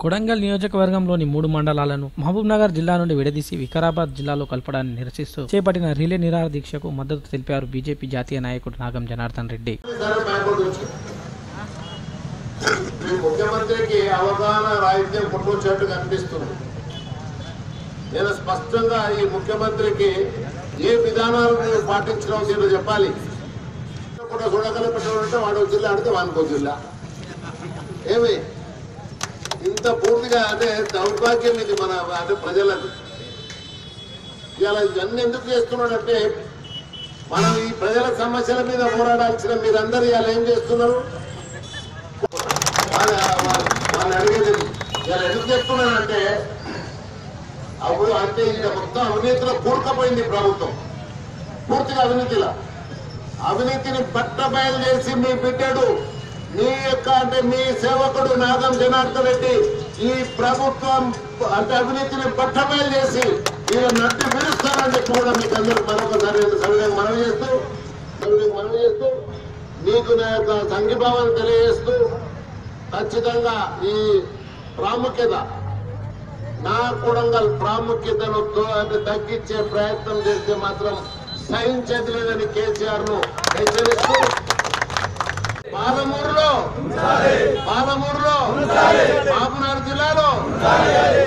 కొడంగల్ నియోజకవర్గంలోని 3 మండలాలను మహబూబ్నగర్ జిల్లా నుండి విడదీసి వికారాబాద్ జిల్లాలో కలపడాన్ని నిరసిస్తూ చేపట్టిన రిలే నిరాహార దీక్షకు మద్దతు తెలిపారు బీజేపీ జాతీయ నాయకుడు నాగం జనార్దన్ రెడ్డి. ముఖ్యమంత్రికి అవగాహన రాహిత్యం పుట్టుకొచ్చేట్టు కనిపిస్తుంది. నేను స్పష్టంగా ఈ ముఖ్యమంత్రికి ఏ విధానాలు పాటించడం నేను చెప్పాలి. కూడా చూడగలిగినట్టు వాడు జిల్లా అడితే వానికో జిల్లా ఏమి ఇంత పూర్తిగా అంటే దౌర్భాగ్యం ఇది మన అంటే ప్రజలకు. ఇలా ఇవన్నీ ఎందుకు చేస్తున్నాడంటే మనం ఈ ప్రజల సమస్యల మీద పోరాడాల్సిన మీరందరూ ఇలా ఏం చేస్తున్నారు వాళ్ళు అడిగేది. ఇలా ఎందుకు చెప్తున్నానంటే అప్పుడు అంటే ఇక మొత్తం అవినీతిలో కూరుకుపోయింది ప్రభుత్వం. పూర్తిగా అవినీతిని బట్టబయలు చేసి మీ బిడ్డడు మీ యొక్క అంటే మీ సేవకుడు నాగం జనార్దన్ రెడ్డి ఈ ప్రభుత్వం అంటే అవినీతిని బట్టబయలు చేసి ఈయన నట్టి విరుస్తారని చెప్పి కూడా మీకు అందరూ మరొకసారి సవినయంగా మనవి చేస్తూ మీకు నా యొక్క సంఘీభావాన్ని తెలియజేస్తూ ఖచ్చితంగా ఈ ప్రాముఖ్యత నా కొడంగల్ ప్రాముఖ్యతను అంటే తగ్గించే ప్రయత్నం చేస్తే మాత్రం సహించేది లేదని కేసీఆర్ ను హెచ్చరిస్తూ పాలమూరులో మహబూబ్నగర్ జిల్లాలో